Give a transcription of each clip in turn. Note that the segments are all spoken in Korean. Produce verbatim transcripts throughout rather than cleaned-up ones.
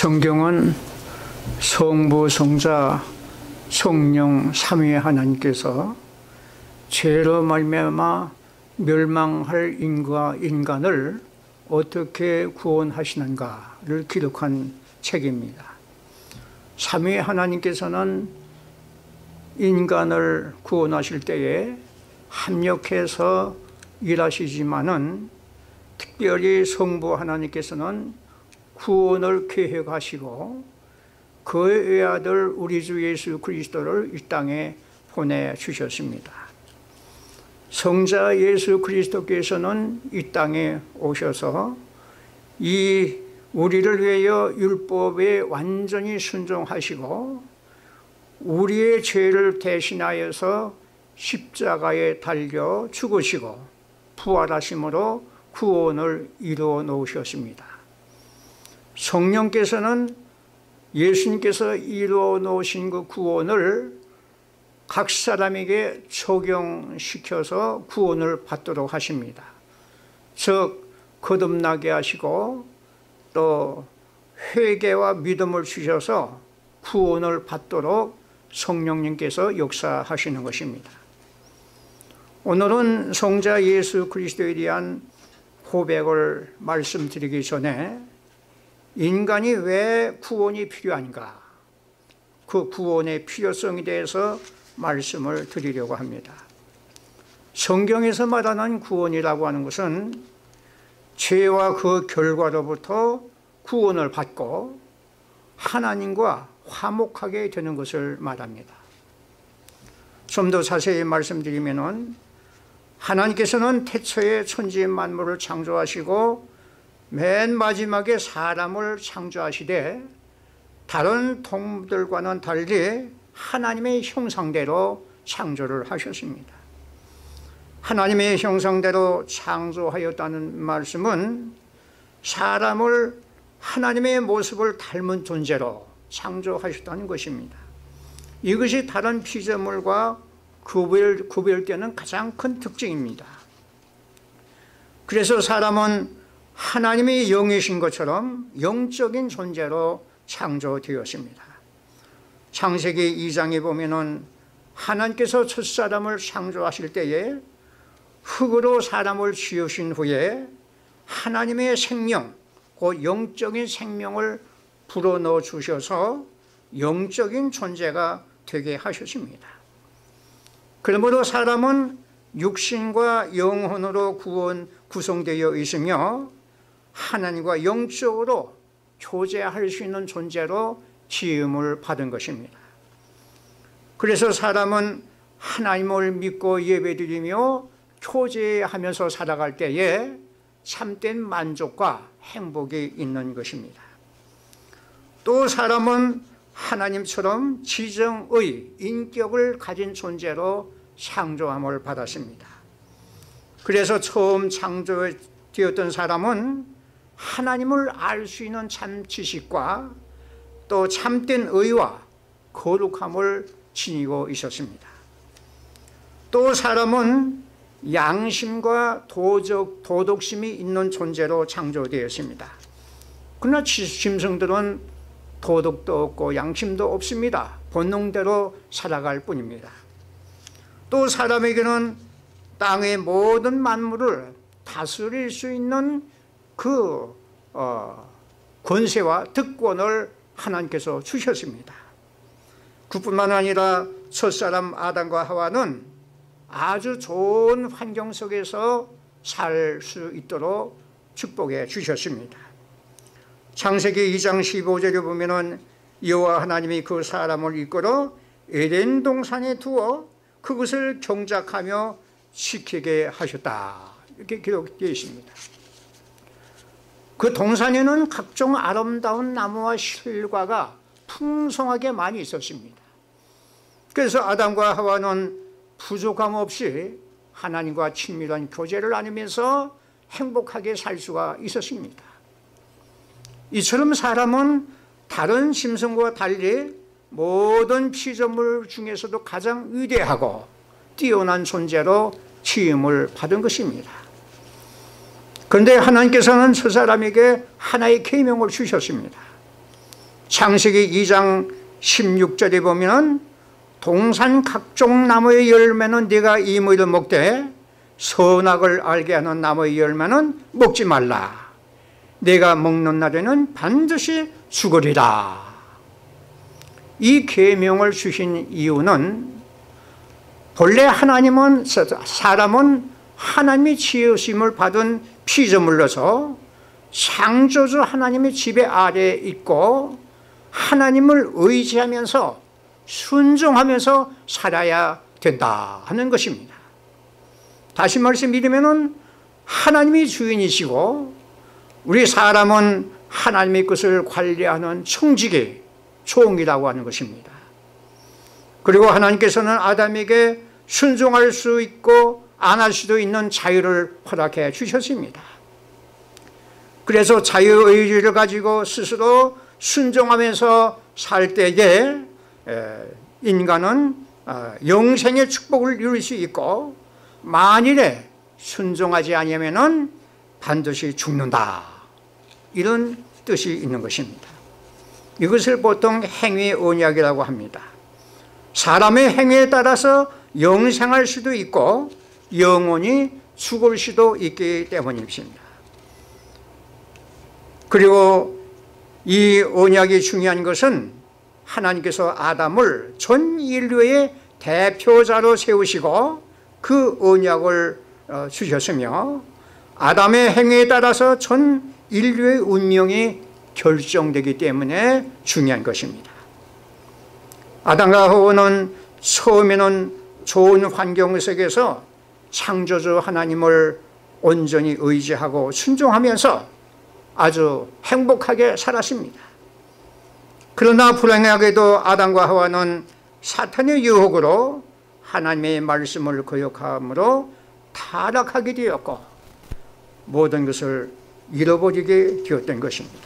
성경은 성부, 성자, 성령 삼위의 하나님께서 죄로 말미암아 멸망할 인과 인간을 어떻게 구원하시는가를 기록한 책입니다. 삼위의 하나님께서는 인간을 구원하실 때에 합력해서 일하시지만은 특별히 성부 하나님께서는 구원을 계획하시고 그의 외아들 우리 주 예수 그리스도를 이 땅에 보내주셨습니다. 성자 예수 그리스도께서는 이 땅에 오셔서 이 우리를 위하여 율법에 완전히 순종하시고 우리의 죄를 대신하여서 십자가에 달려 죽으시고 부활하심으로 구원을 이루어 놓으셨습니다. 성령께서는 예수님께서 이루어 놓으신 그 구원을 각 사람에게 적용시켜서 구원을 받도록 하십니다. 즉 거듭나게 하시고 또 회개와 믿음을 주셔서 구원을 받도록 성령님께서 역사하시는 것입니다. 오늘은 성자 예수 그리스도에 대한 고백을 말씀드리기 전에 인간이 왜 구원이 필요한가, 그 구원의 필요성에 대해서 말씀을 드리려고 합니다. 성경에서 말하는 구원이라고 하는 것은 죄와 그 결과로부터 구원을 받고 하나님과 화목하게 되는 것을 말합니다. 좀 더 자세히 말씀드리면 하나님께서는 태초에 천지 만물을 창조하시고 맨 마지막에 사람을 창조하시되 다른 동물들과는 달리 하나님의 형상대로 창조를 하셨습니다. 하나님의 형상대로 창조하였다는 말씀은 사람을 하나님의 모습을 닮은 존재로 창조하셨다는 것입니다. 이것이 다른 피조물과 구별, 구별되는 가장 큰 특징입니다. 그래서 사람은 하나님의 영이신 것처럼 영적인 존재로 창조되었습니다. 창세기 이 장에 보면은 하나님께서 첫사람을 창조하실 때에 흙으로 사람을 지으신 후에 하나님의 생명, 그 영적인 생명을 불어넣어 주셔서 영적인 존재가 되게 하셨습니다. 그러므로 사람은 육신과 영혼으로 구원 구성되어 있으며 하나님과 영적으로 교제할 수 있는 존재로 지음을 받은 것입니다. 그래서 사람은 하나님을 믿고 예배드리며 교제하면서 살아갈 때에 참된 만족과 행복이 있는 것입니다. 또 사람은 하나님처럼 지정의 인격을 가진 존재로 창조함을 받았습니다. 그래서 처음 창조되었던 사람은 하나님을 알 수 있는 참 지식과 또 참된 의와 거룩함을 지니고 있었습니다. 또 사람은 양심과 도적, 도덕심이 있는 존재로 창조되었습니다. 그러나 짐승들은 도덕도 없고 양심도 없습니다. 본능대로 살아갈 뿐입니다. 또 사람에게는 땅의 모든 만물을 다스릴 수 있는 그 어, 권세와 특권을 하나님께서 주셨습니다. 그뿐만 아니라 첫사람 아담과 하와는 아주 좋은 환경 속에서 살 수 있도록 축복해 주셨습니다. 창세기 이 장 십오 절에 보면은 여호와 하나님이 그 사람을 이끌어 에덴 동산에 두어 그것을 경작하며 지키게 하셨다, 이렇게 기록되어 있습니다. 그 동산에는 각종 아름다운 나무와 실과가 풍성하게 많이 있었습니다. 그래서 아담과 하와는 부족함 없이 하나님과 친밀한 교제를 나누면서 행복하게 살 수가 있었습니다. 이처럼 사람은 다른 짐승과 달리 모든 피조물 중에서도 가장 위대하고 뛰어난 존재로 지음을 받은 것입니다. 그런데 하나님께서는 저 사람에게 하나의 계명을 주셨습니다. 창세기 이 장 십육 절에 보면 동산 각종 나무의 열매는 네가 이무이를 먹되 선악을 알게 하는 나무의 열매는 먹지 말라. 네가 먹는 날에는 반드시 죽으리라. 이 계명을 주신 이유는 본래 하나님은 사람은 하나님이 지으심을 받은 피조물로서 창조주 하나님의 지배 아래에 있고 하나님을 의지하면서 순종하면서 살아야 된다 하는 것입니다. 다시 말씀드리면 하나님이 주인이시고 우리 사람은 하나님의 것을 관리하는 청지기, 종이라고 하는 것입니다. 그리고 하나님께서는 아담에게 순종할 수 있고 안 할 수도 있는 자유를 허락해 주셨습니다. 그래서 자유의지를 가지고 스스로 순종하면서 살 때에 인간은 영생의 축복을 누릴 수 있고 만일에 순종하지 않으면 반드시 죽는다, 이런 뜻이 있는 것입니다. 이것을 보통 행위 언약이라고 합니다. 사람의 행위에 따라서 영생할 수도 있고 영원히 죽을 수도 있기 때문입니다. 그리고 이 언약이 중요한 것은 하나님께서 아담을 전 인류의 대표자로 세우시고 그 언약을 주셨으며 아담의 행위에 따라서 전 인류의 운명이 결정되기 때문에 중요한 것입니다. 아담과 하와는 처음에는 좋은 환경 속에서 창조주 하나님을 온전히 의지하고 순종하면서 아주 행복하게 살았습니다. 그러나 불행하게도 아담과 하와는 사탄의 유혹으로 하나님의 말씀을 거역함으로 타락하게 되었고 모든 것을 잃어버리게 되었던 것입니다.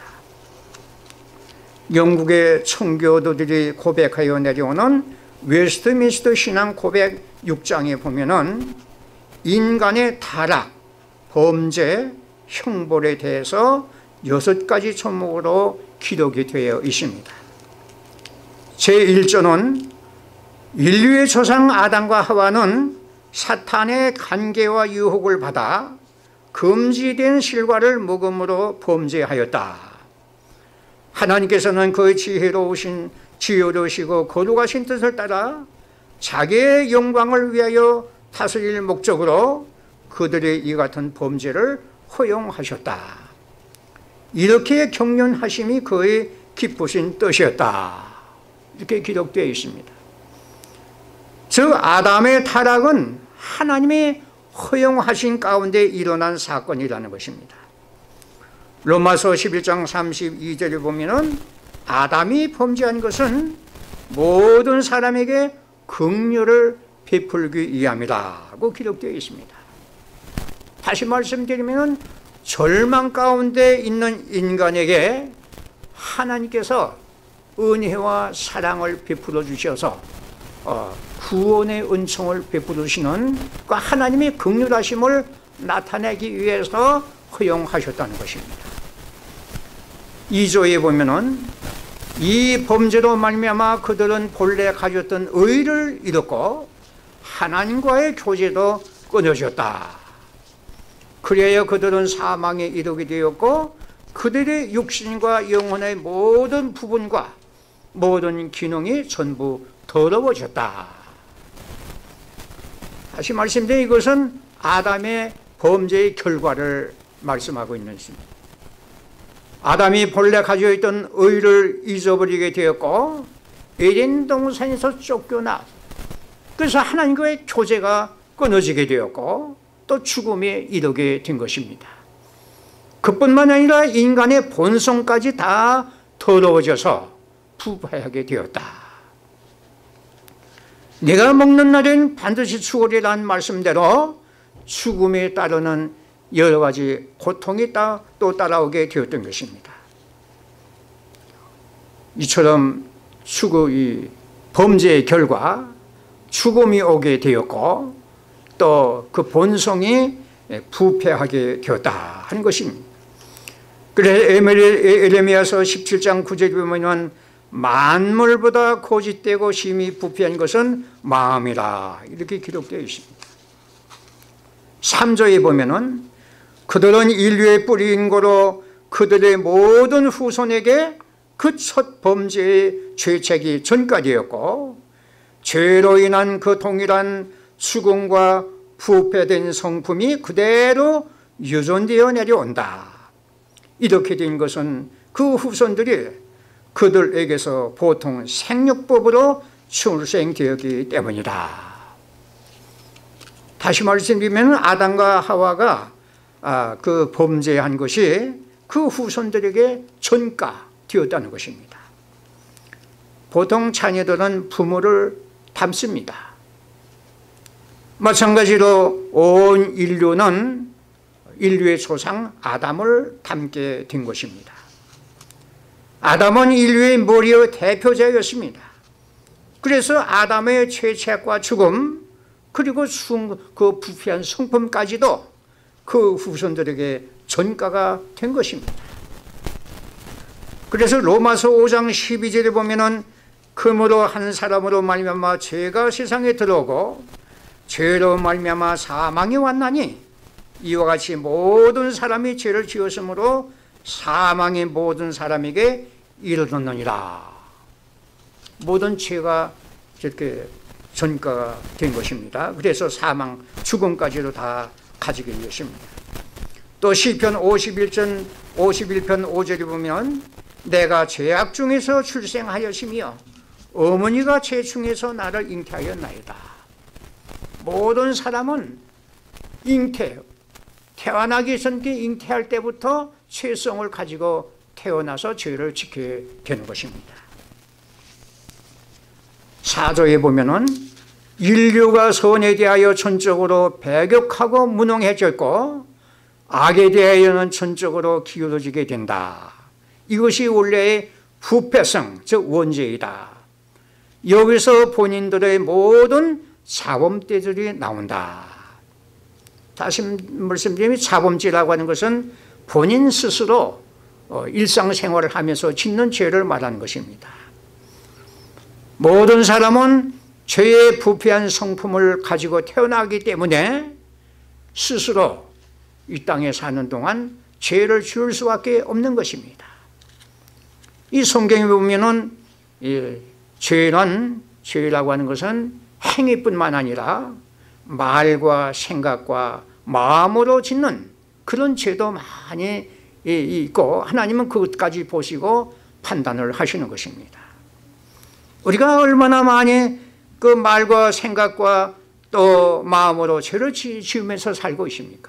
영국의 청교도들이 고백하여 내려오는 웨스트민스터 신앙 고백 육 장에 보면은 인간의 타락, 범죄, 형벌에 대해서 여섯 가지 종목으로 기록이 되어 있습니다. 제일 조는 인류의 조상 아담과 하와는 사탄의 간계와 유혹을 받아 금지된 실과를 먹음으로 범죄하였다. 하나님께서는 그 지혜로우신 지혜로우시고 거룩하신 뜻을 따라 자기의 영광을 위하여 다스릴 목적으로 그들의 이 같은 범죄를 허용하셨다. 이렇게 경륜하심이 그의 기쁘신 뜻이었다. 이렇게 기록되어 있습니다. 즉 아담의 타락은 하나님의 허용하신 가운데 일어난 사건이라는 것입니다. 로마서 십일 장 삼십이 절에 보면은 아담이 범죄한 것은 모든 사람에게 긍휼을 베풀기 위함이라고 기록되어 있습니다. 다시 말씀드리면 절망 가운데 있는 인간에게 하나님께서 은혜와 사랑을 베풀어 주셔서 구원의 은총을 베풀어 주시는 그 하나님의 긍휼하심을 나타내기 위해서 허용하셨다는 것입니다. 이 조에 보면은 이 범죄로 말미암아 그들은 본래 가졌던 의를 잃었고 하나님과의 교제도 끊어졌다. 그래야 그들은 사망에 이르게 되었고 그들의 육신과 영혼의 모든 부분과 모든 기능이 전부 더러워졌다. 다시 말씀드린 이것은 아담의 범죄의 결과를 말씀하고 있는 것입니다. 아담이 본래 가지고 있던 의를 잊어버리게 되었고 에덴 동산에서 쫓겨나 그래서 하나님과의 교제가 끊어지게 되었고 또 죽음에 이르게 된 것입니다. 그뿐만 아니라 인간의 본성까지 다 더러워져서 부패하게 되었다. 내가 먹는 날엔 반드시 죽으리라는 말씀대로 죽음에 따르는 여러 가지 고통이 또 따라오게 되었던 것입니다. 이처럼 죽음이 범죄의 결과 죽음이 오게 되었고 또 그 본성이 부패하게 되었다 하는 것입니다. 그래서 에레미야서 십칠 장 구 절에 보면 만물보다 고짓되고 심히 부패한 것은 마음이라 이렇게 기록되어 있습니다. 삼 절에 보면은 그들은 인류의 뿌리인 거로 그들의 모든 후손에게 그 첫 범죄의 죄책이 전까지였고 죄로 인한 그 동일한 수금과 부패된 성품이 그대로 유전되어 내려온다. 이렇게 된 것은 그 후손들이 그들에게서 보통 생육법으로 출생되었기 때문이다. 다시 말씀드리면 아담과 하와가 아, 그 범죄한 것이 그 후손들에게 전가되었다는 것입니다. 보통 자녀들은 부모를 닮습니다. 마찬가지로 온 인류는 인류의 조상 아담을 닮게 된 것입니다. 아담은 인류의 머리의 대표자였습니다. 그래서 아담의 죄책과 죽음 그리고 그 부패한 성품까지도 그 후손들에게 전가가 된 것입니다. 그래서 로마서 오 장 십이 절에 보면은 그러므로 한 사람으로 말미암아 죄가 세상에 들어오고 죄로 말미암아 사망이 왔나니 이와 같이 모든 사람이 죄를 지었으므로 사망이 모든 사람에게 이르렀느니라. 모든 죄가 이렇게 전가가 된 것입니다. 그래서 사망, 죽음까지도 다 가지게 되었습니다. 또 시편 오십일 편 오 절에 보면 내가 죄악 중에서 출생하였으며 어머니가 죄 중에서 나를 잉태하였나이다. 모든 사람은 잉태, 태어나기 전에 잉태할 때부터 죄성을 가지고 태어나서 죄를 지게 되는 것입니다. 사 절에 보면은 인류가 선에 대하여 전적으로 배격하고 무능해졌고 악에 대하여는 전적으로 기울어지게 된다. 이것이 원래의 부패성, 즉 원죄이다. 여기서 본인들의 모든 자범죄들이 나온다. 다시 말씀드리면 자범죄라고 하는 것은 본인 스스로 일상생활을 하면서 짓는 죄를 말하는 것입니다. 모든 사람은 죄의 부패한 성품을 가지고 태어나기 때문에 스스로 이 땅에 사는 동안 죄를 지을 수밖에 없는 것입니다. 이 성경에 보면은 이 죄는 죄라고 하는 것은 행위뿐만 아니라 말과 생각과 마음으로 짓는 그런 죄도 많이 있고 하나님은 그것까지 보시고 판단을 하시는 것입니다. 우리가 얼마나 많이 그 말과 생각과 또 마음으로 죄를 지으면서 살고 있습니까?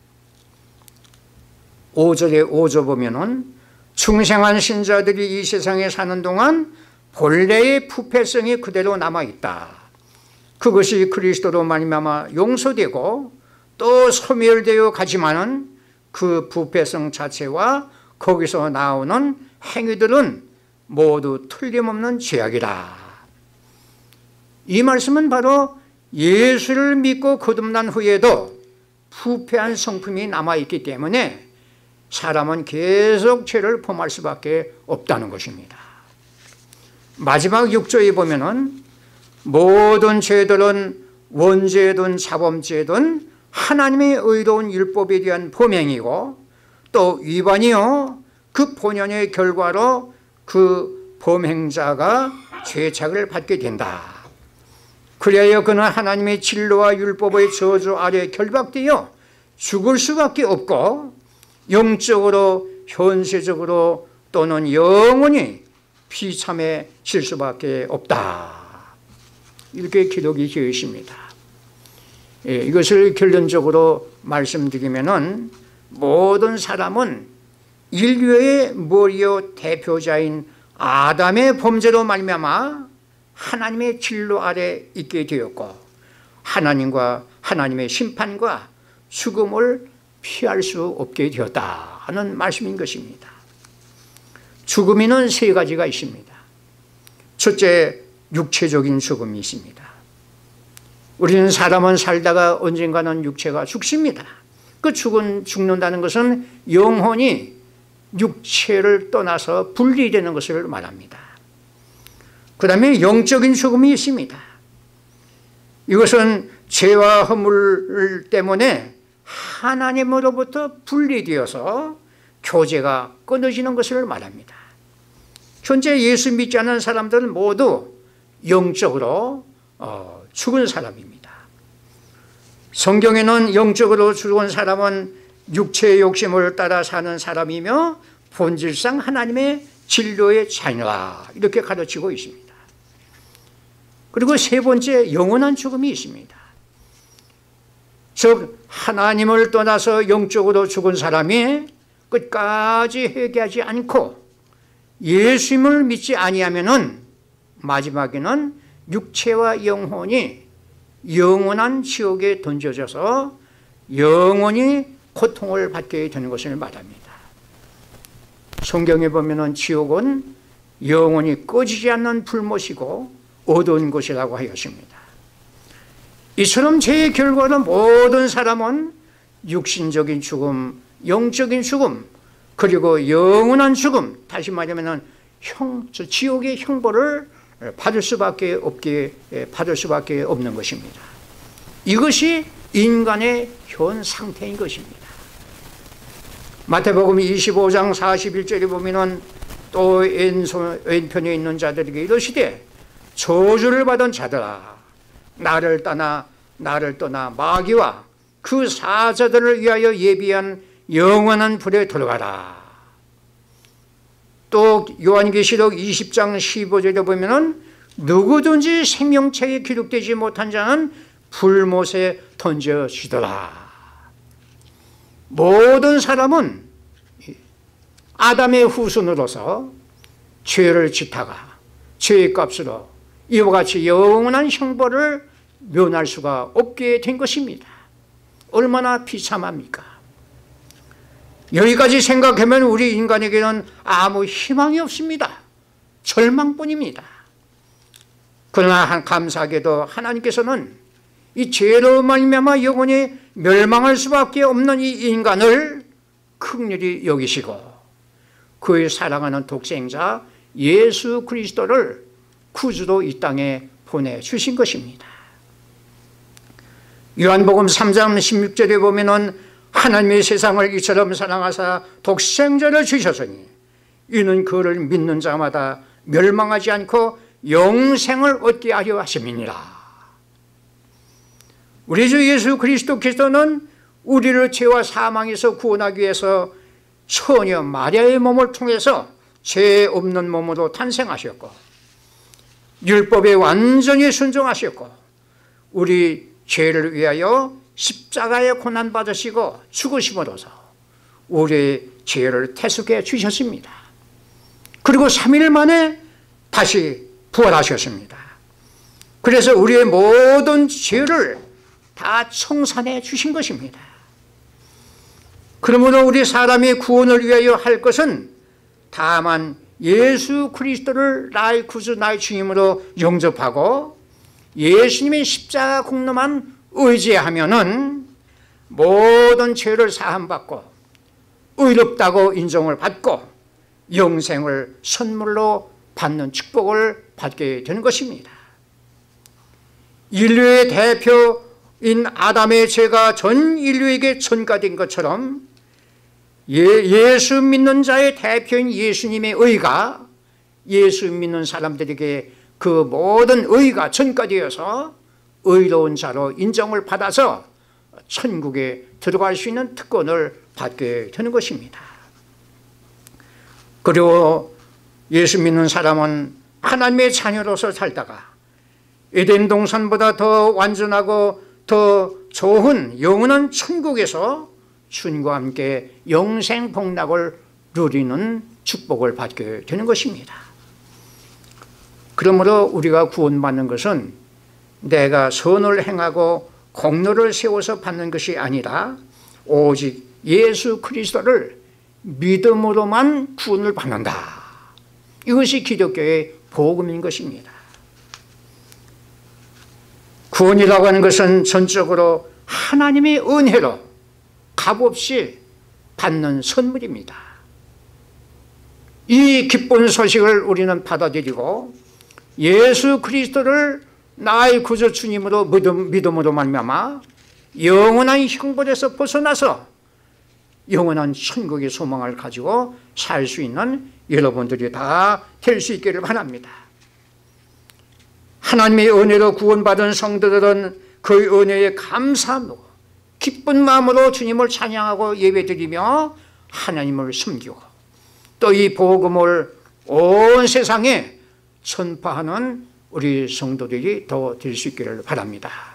오 절에 오 절 보면은 충성한 신자들이 이 세상에 사는 동안 본래의 부패성이 그대로 남아있다. 그것이 그리스도로 말미암아 용서되고 또 소멸되어 가지만은 그 부패성 자체와 거기서 나오는 행위들은 모두 틀림없는 죄악이다. 이 말씀은 바로 예수를 믿고 거듭난 후에도 부패한 성품이 남아있기 때문에 사람은 계속 죄를 범할 수밖에 없다는 것입니다. 마지막 육 절에 보면은 모든 죄들은 원죄든 자범죄든 하나님의 의로운 율법에 대한 범행이고 또 위반이요 그 본연의 결과로 그 범행자가 죄책을 받게 된다. 그리하여 그는 하나님의 진로와 율법의 저주 아래 결박되어 죽을 수밖에 없고 영적으로 현세적으로 또는 영원히 비참해질 수밖에 없다. 이렇게 기록이 되어 있습니다. 예, 이것을 결론적으로 말씀드리면은 모든 사람은 인류의 머리요 대표자인 아담의 범죄로 말미암아 하나님의 진로 아래 있게 되었고 하나님과 하나님의 심판과 죽음을 피할 수 없게 되었다 하는 말씀인 것입니다. 죽음에는 세 가지가 있습니다. 첫째, 육체적인 죽음이 있습니다. 우리는 사람은 살다가 언젠가는 육체가 죽습니다. 그 죽은, 죽는다는 것은 영혼이 육체를 떠나서 분리되는 것을 말합니다. 그 다음에 영적인 죽음이 있습니다. 이것은 죄와 허물 때문에 하나님으로부터 분리되어서 교제가 끊어지는 것을 말합니다. 현재 예수 믿지 않는 사람들은 모두 영적으로 어, 죽은 사람입니다. 성경에는 영적으로 죽은 사람은 육체의 욕심을 따라 사는 사람이며 본질상 하나님의 진노의 자녀라 이렇게 가르치고 있습니다. 그리고 세 번째, 영원한 죽음이 있습니다. 즉 하나님을 떠나서 영적으로 죽은 사람이 끝까지 회개하지 않고 예수님을 믿지 아니하면은 마지막에는 육체와 영혼이 영원한 지옥에 던져져서 영원히 고통을 받게 되는 것을 말합니다. 성경에 보면은 지옥은 영원히 꺼지지 않는 불못이고 어두운 곳이라고 하였습니다. 이처럼 죄의 결과로 모든 사람은 육신적인 죽음, 영적인 죽음, 그리고 영원한 죽음, 다시 말하면 형, 지옥의 형벌을 받을 수밖에 없게 받을 수밖에 없는 것입니다. 이것이 인간의 현 상태인 것입니다. 마태복음 이십오 장 사십일 절에 보면은 또 왼손, 왼편에 있는 자들에게 이르시되 저주를 받은 자들아 나를 떠나 나를 떠나 마귀와 그 사자들을 위하여 예비한 영원한 불에 들어가라. 또 요한계시록 이십 장 십오 절에 보면은 누구든지 생명책에 기록되지 못한 자는 불못에 던져지더라. 모든 사람은 아담의 후손으로서 죄를 짓다가 죄의 값으로 이와 같이 영원한 형벌을 면할 수가 없게 된 것입니다. 얼마나 비참합니까? 여기까지 생각하면 우리 인간에게는 아무 희망이 없습니다. 절망뿐입니다. 그러나 감사하게도 하나님께서는 이 죄로 말미암아 영원히 멸망할 수밖에 없는 이 인간을 긍휼히 여기시고 그의 사랑하는 독생자 예수 그리스도를 구주로 이 땅에 보내주신 것입니다. 요한복음 삼 장 십육 절에 보면은 하나님의 세상을 이처럼 사랑하사 독생자를 주셨으니 이는 그를 믿는 자마다 멸망하지 않고 영생을 얻게 하려 하심이니라. 우리 주 예수 그리스도께서는 우리를 죄와 사망에서 구원하기 위해서 처녀 마리아의 몸을 통해서 죄 없는 몸으로 탄생하셨고 율법에 완전히 순종하셨고 우리 죄를 위하여 십자가에 고난받으시고 죽으심으로써 우리의 죄를 태속해 주셨습니다. 그리고 삼 일 만에 다시 부활하셨습니다. 그래서 우리의 모든 죄를 다 청산해 주신 것입니다. 그러므로 우리 사람의 구원을 위하여 할 것은 다만 예수 그리스도를 나의 구주 나의 주님으로 영접하고 예수님의 십자가 공로만 의지하면은 모든 죄를 사함받고 의롭다고 인정을 받고 영생을 선물로 받는 축복을 받게 되는 것입니다. 인류의 대표인 아담의 죄가 전 인류에게 전가된 것처럼 예, 예수 믿는 자의 대표인 예수님의 의가 예수 믿는 사람들에게 그 모든 의가 전가되어서 의로운 자로 인정을 받아서 천국에 들어갈 수 있는 특권을 받게 되는 것입니다. 그리고 예수 믿는 사람은 하나님의 자녀로서 살다가 에덴 동산보다 더 완전하고 더 좋은 영원한 천국에서 주님과 함께 영생 복락을 누리는 축복을 받게 되는 것입니다. 그러므로 우리가 구원받는 것은 내가 선을 행하고 공로를 세워서 받는 것이 아니라 오직 예수 그리스도를 믿음으로만 구원을 받는다. 이것이 기독교의 복음인 것입니다. 구원이라고 하는 것은 전적으로 하나님의 은혜로 값없이 받는 선물입니다. 이 기쁜 소식을 우리는 받아들이고 예수 그리스도를 나의 구주 주님으로 믿음, 믿음으로 말미암아 영원한 형벌에서 벗어나서 영원한 천국의 소망을 가지고 살 수 있는 여러분들이 다 될 수 있기를 바랍니다. 하나님의 은혜로 구원받은 성도들은 그 은혜에 감사하고 기쁜 마음으로 주님을 찬양하고 예배드리며 하나님을 섬기고 또 이 복음을 온 세상에 전파하는 우리 성도들이 더 될 수 있기를 바랍니다.